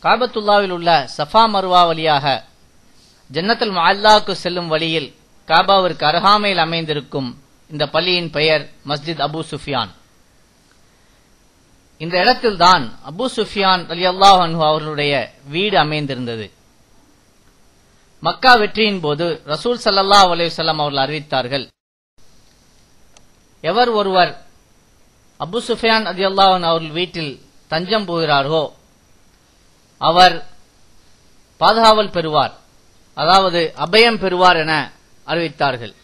காபத்துல்லாவில் உள்ள Safa Marwa வழியாக ஜன்னத்துல் முஅல்லாவுக்கு செல்லும் வழியில் காபாவிற்கு அருகாமையில் அமைந்திருக்கும் இந்த பள்ளியின் பெயர் மஸ்ஜித் அபு சுஃபியான். இந்த இடத்தில்தான் அபு சுஃபியான் ரலியல்லாஹு அன்ஹு அவர்களுடைய வீடு அமைந்திருந்தது. மக்கா வெற்றியின் போது ரசூல் ஸல்லல்லாஹு அலைஹி வஸல்லம் அவர்கள் அறிவித்தார்கள், எவர் ஒருவர் அபு சுஃபியான் ரலியல்லாஹு அன்ஹு அவர்கள் வீட்டில் தஞ்சம் புகிறாரோ அவர் பாதுகாவல் பெறுவார், அதாவது அபயம் பெறுவார் என அறிவித்தார்கள்.